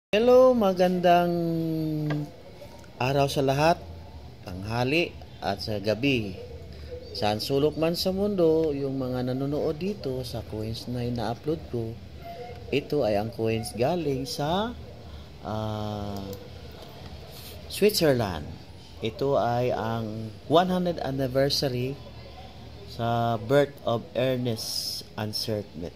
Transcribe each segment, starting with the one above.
Hello, magandang araw sa lahat, tanghali at sa gabi. Saan sulok man sa mundo, yung mga nanonood dito sa coins na ina-upload ko, ito ay ang coins galing sa Switzerland. Ito ay ang 100th anniversary sa birth of Ernest Ansermet.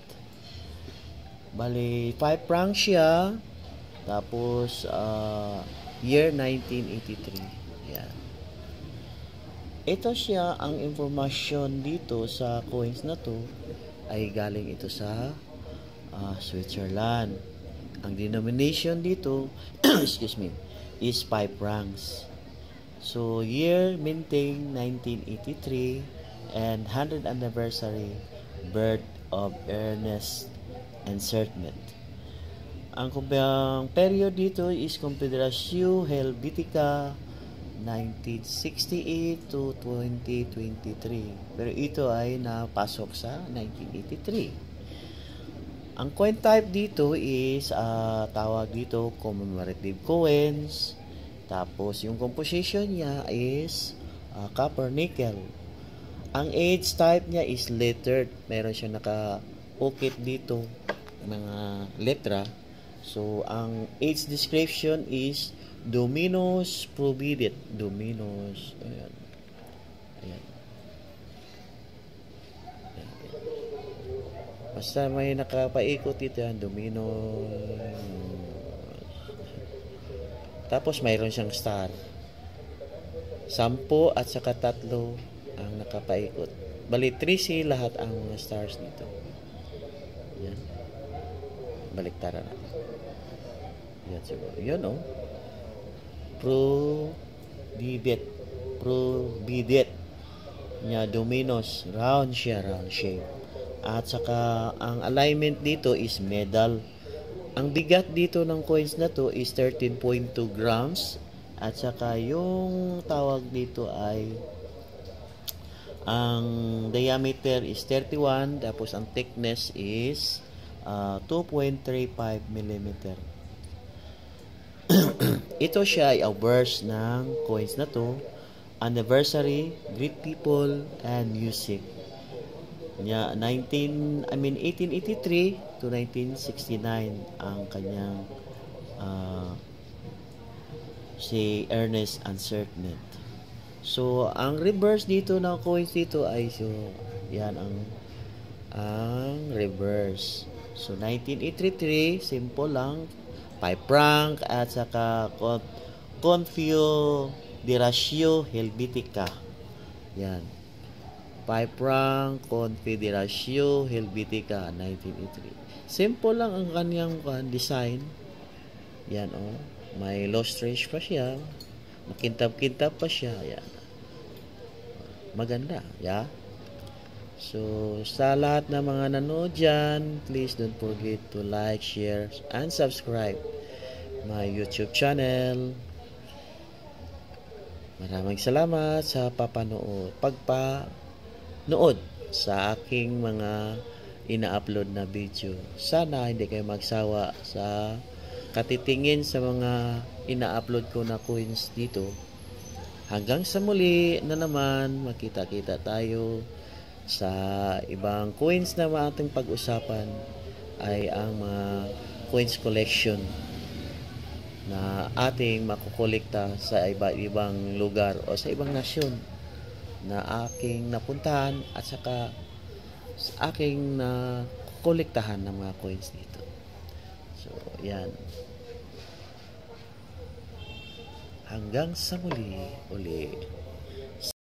Bali, 5 francs siya. Tapos, year 1983. Yan. Ito siya, ang informasyon dito sa coins na to ay galing ito sa Switzerland. Ang denomination dito, excuse me, is 5 francs. So, year minting 1983 and 100th anniversary birth of Ernest Ansermet. Ang period dito is CONFOEDERATIO HELVETICA 1968 to 2023. Pero ito ay napasok sa 1983. Ang coin type dito is tawag dito commemorative coins. Tapos yung composition niya is copper nickel. Ang age type niya is lettered. Meron siya naka-ukit dito mga letra. So, ang age description is Dominus providit. Dominus. Ayan. Ayan. Ayan. Basta may nakapaikot dito yan. Dominus. Tapos, mayroon siyang star. 10 at saka 3 ang nakapaikot. Bali, 3C lahat ang mga stars dito. Ayan. Baliktaran natin. Yan siguro. Yun o. Providit. Nya dominos. Round siya. Round shape. At saka ang alignment dito is medal. Ang bigat dito ng coins na to is 13.2 grams. At saka yung tawag dito ay ang diameter is 31. Tapos ang thickness is 2.35 mm. Ito siya ay obverse ng coins na to. Anniversary, great people, and music. 1883 to 1969 ang kanyang si Ernest Ansermet. So, ang reverse dito ng coins dito ay yan ang reverse. So, 1983, simple lang. 5 franc at saka CONFOEDERATIO HELVETICA. Yan. 5 franc, CONFOEDERATIO HELVETICA, 1983. Simple lang ang kanyang design. Yan, oh. May lost range pa siya. Makintab-kintab pa siya. Yan. Maganda. Yeah. So, sa lahat ng mga nanood dyan, please don't forget to like, share, and subscribe my YouTube channel. Maraming salamat sa pagpanood sa aking mga ina-upload na video. Sana hindi kayo magsawa sa katitingin sa mga ina-upload ko na coins dito. Hanggang sa muli na naman, makita-kita tayo sa ibang coins na ating pag-usapan ay ang mga coins collection na ating makukolekta sa ibang lugar o sa ibang nasyon na aking napuntahan at saka sa aking nakolektahan ng mga coins dito. So, yan. Hanggang sa muli uli.